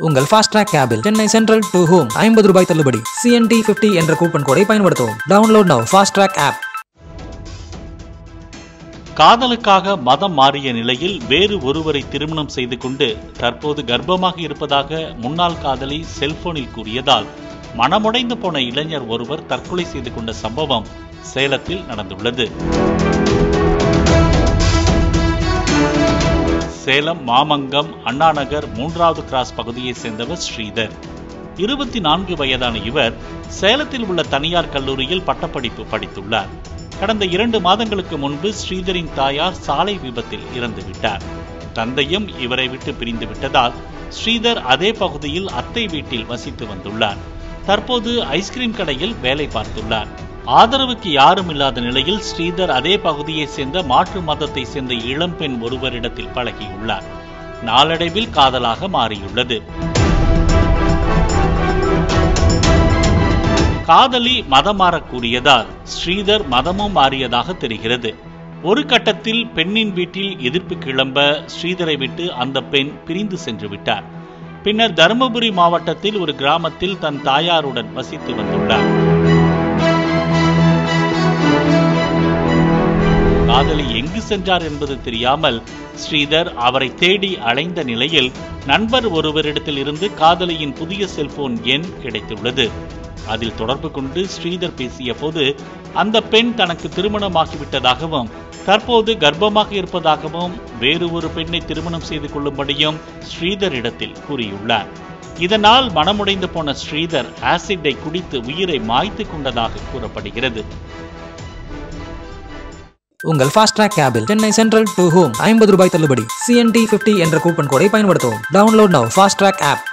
உங்கள் fast track கேபில் Chennai central to home 50 ரூபாய் தள்ளுபடி. CNT 50 என்ற கூப்பன் கோடை பயன்படுத்தவும். Download now fast track app. காதலுக்காக மதம் மாறிய நிலையில் வேறு ஒருவரை திருமணம் செய்து கொண்டு தற்போது கர்ப்பமாக இருப்பதாக முன்னாள் காதலி செல்போனில் கூறியதால் மனமுடைந்து போன இளைஞர் ஒருவர் தற்கொலை செய்து கொண்ட சம்பவம் சேலத்தில் நடந்துள்ளது. சேலம் மாமங்கம் அண்ணாநகர் 3வது கிராஸ் பகுதியை சேர்ந்தவர் ஸ்ரீதர். 24 வயதான இவர் சேலத்தில் உள்ள தனியார் கல்லூரியில் பட்டப்படிப்பு படித்துள்ளார். கடந்த 2 மாதங்களுக்கு முன்பு ஸ்ரீதரின் தாயார் சாலை விபத்தில் இறந்துவிட்டார். தந்தையும் இவரை விட்டு பிரிந்து விட்டதால் ஸ்ரீதர் அதே பகுதியில் அத்தை வீட்டில் வசித்து வந்துள்ளார். தற்போது ஐஸ்கிரீம் கடையில் வேலை பார்த்துள்ளார். ஆதரவுக்கு யாரும் இல்லாத நிலையில் ஸ்ரீதர் அதே பகுதியை சேர்ந்த மாற்று மதத்தை சேர்ந்த இளம்பெண் ஒருவரிடத்தில் பழகியுள்ளார். நாளடைவில் காதலாக மாறியுள்ளது. காதலி மதம் மாறக்கூடியதால் ஸ்ரீதர் மதமும் மாறியதாக தெரிகிறது. ஒரு கட்டத்தில் பெண்ணின் வீட்டில் எதிர்ப்பு கிளம்ப ஸ்ரீதரை விட்டு அந்த பெண் பிரிந்து சென்று விட்டார். பின்னர் தருமபுரி மாவட்டத்தில் ஒரு கிராமத்தில் தன் தாயாருடன் வசித்து வந்துள்ளார். காதலி எங்கு சென்றார் என்பது தெரியாமல் ஸ்ரீதர் அவரை தேடி அலைந்த நிலையில் நண்பர் ஒருவரிடத்தில் இருந்து காதலியின் புதிய செல்போன் எண் கிடைத்துள்ளது. அதில் தொடர்பு கொண்டு ஸ்ரீதர் பேசிய போது அந்த பெண் தனக்கு திருமணமாகிவிட்டதாகவும் தற்போது கர்ப்பமாக இருப்பதாகவும் வேறு ஒரு பெண்ணை திருமணம் செய்து கொள்ளும்படியும் ஸ்ரீதர் இடத்தில் கூறியுள்ளார். இதனால் மனமுடைந்து போன ஸ்ரீதர் ஆசிட்டை குடித்து உயிரை மாய்த்து கொண்டதாக கூறப்படுகிறது. உங்கள் ஃபாஸ்ட் ட்ராக் கேபில் சென்னை சென்ட்ரல் டு ஹோம் 50 ரூபாய் தள்ளுபடி. CNT 50 என்ற கூப்பன் கோடை பயன்படுத்தவும். Download now fast track app.